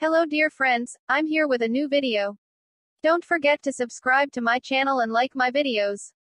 Hello dear friends, I'm here with a new video. Don't forget to subscribe to my channel and like my videos.